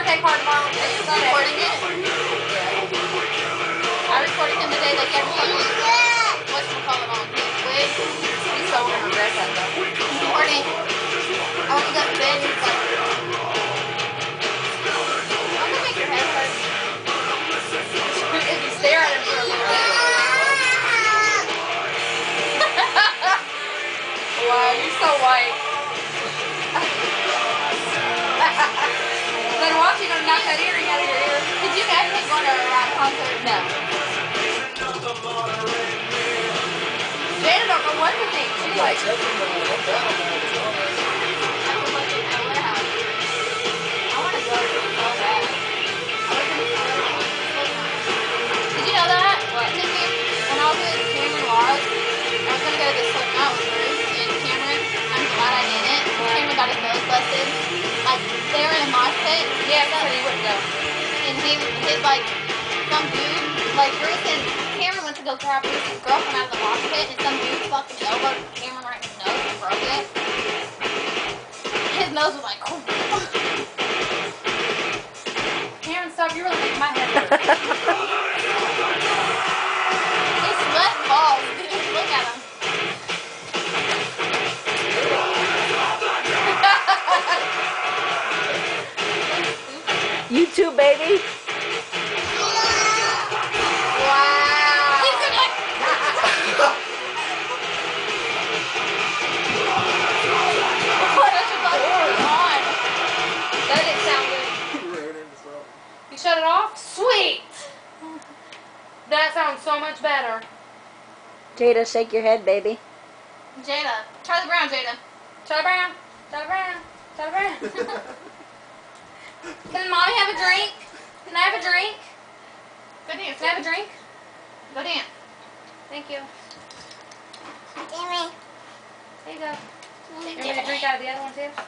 birthday card tomorrow. Are you recording it? Yeah. I recorded him today. Like every time whatchamacallit on his wig. He's so gonna regret that though. He's recording. I want to go to bed. He's like, I'm gonna make your head hurt. If you stare at him for a little bit. Wow, you're so white. Then watch you gonna knock that earring out of your ear. Could you imagine going to a rap concert? No. Jada don't know what to think. She's like, I want to go so bad. Did you know that? What? When I was with Cameron Laws, I was gonna go to this Slipknot with Bruce and Cameron. I'm glad I didn't. Cameron got his nose busted. Like, they were in a mosh pit. Yeah, I said he wouldn't go. And his like, some dude, like Bruce and Cameron went to go grab Bruce's girlfriend out of the mosh pit, and some dude fucking elbowed Cameron right in his nose and broke it. His nose was like, oh. Cameron, stop, you're really making my head hurt. They sweat balls. Just look at them. You too, baby. Wow. He's gonna like. What is on? That didn't sound good. You shut it off? Sweet. That sounds so much better. Jada, shake your head, baby. Jada. Charlie Brown, Jada. Charlie Brown. Charlie Brown. Charlie Brown. Can mommy have a drink? Can I have a drink? Go dance. Can I have a drink? Go dance. Thank you. There you go. You want me to drink out of the other one too?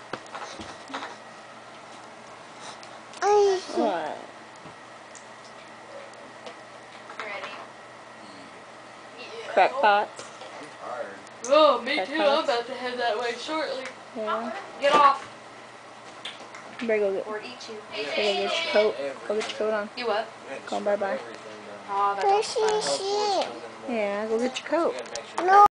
What? You ready? Yeah. Crackpot. Oh, me too. I'm about to head that way shortly. Yeah. Get off. You better go get, Or eat you. go get your coat. Go get your coat on. You what? Go on, bye-bye. Oh, that's fun. Yeah, go get your coat. No.